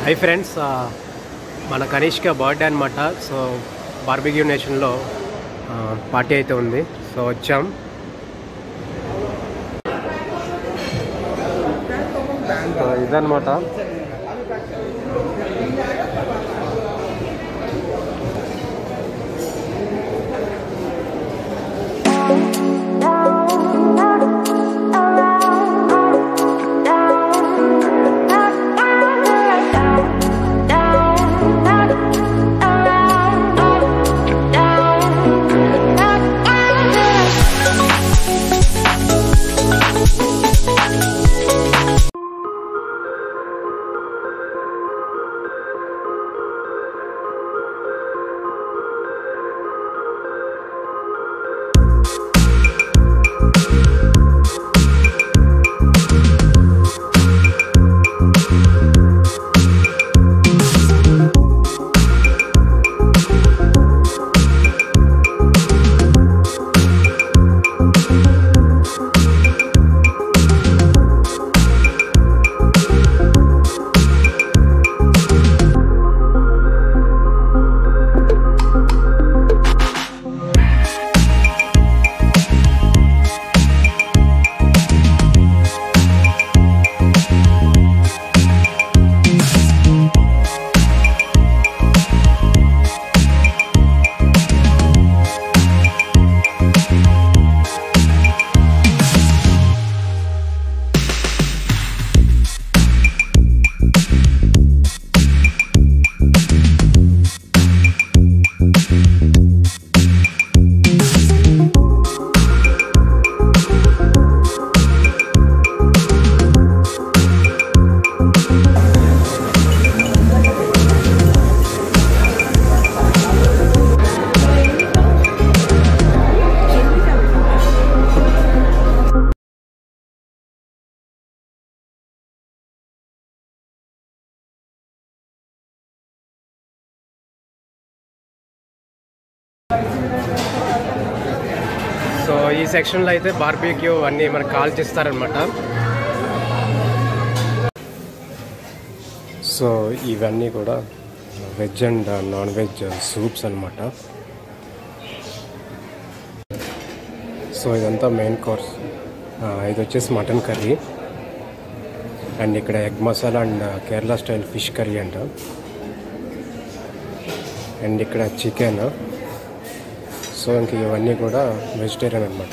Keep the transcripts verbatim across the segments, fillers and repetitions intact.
Hi friends, uh, మన Kanishka birthday అన్నమాట. So barbecue నేషన్లో పార్టీ అయితే ఉంది. సో వచ్చాం. ఇదన్నమాట. సో ఈ సెక్షన్లో అయితే బార్బిక్యూ అన్నీ మనకు కాల్ చేస్తారనమాట. సో ఇవన్నీ కూడా veg and non veg soups అనమాట. సో ఇదంతా మెయిన్ కోర్స్. ఇది వచ్చేసి మటన్ కర్రీ అండ్ ఇక్కడ egg masala and Kerala style fish curry అంట. అండ్ ఇక్కడ చికెన్. సో ఇంక ఇవన్నీ కూడా వెజిటేరియన్ అనమాట.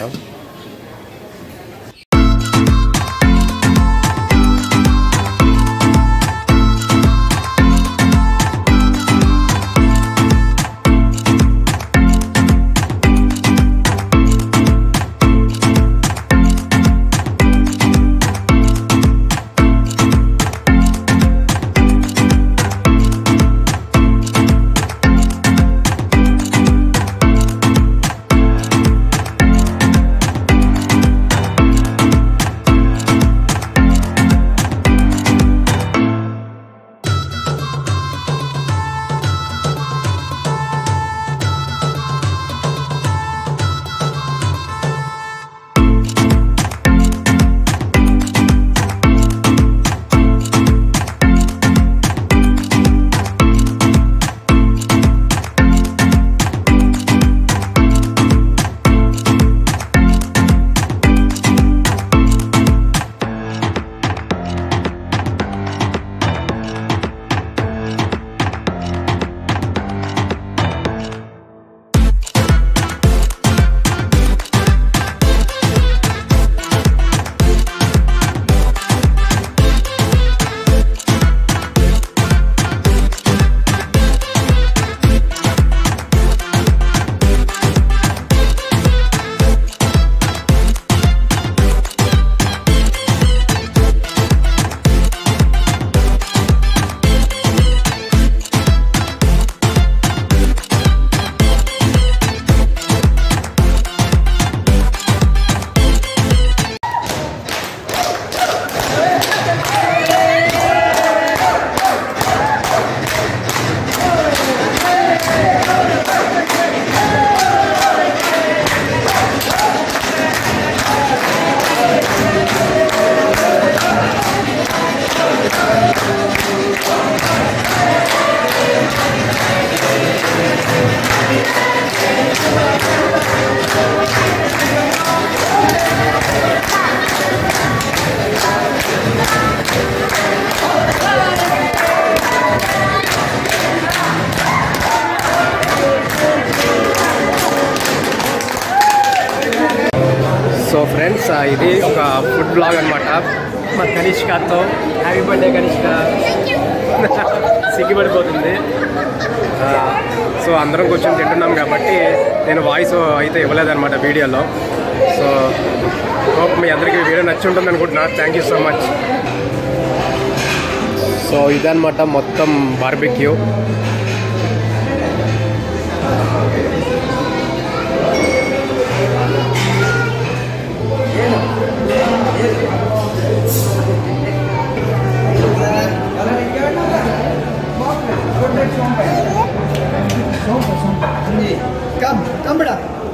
సో ఫ్రెండ్స్ ఇది ఒక ఫుడ్ బ్లాగ్ అనమాట మా కనిష్కతో. Happy birthday Kanishka. సిగ్గుపడిపోతుంది. సో అందరం కూర్చొని తింటున్నాం కాబట్టి నేను వాయిస్ అయితే ఇవ్వలేదన్నమాట వీడియోలో. సో హోప్ మీ అందరికీ వీడియో నచ్చి ఉంటుంది అనుకుంటున్నా. Thank you so much. So ఇదన్నమాట మొత్తం బార్బిక్యూ. Come, come, brother.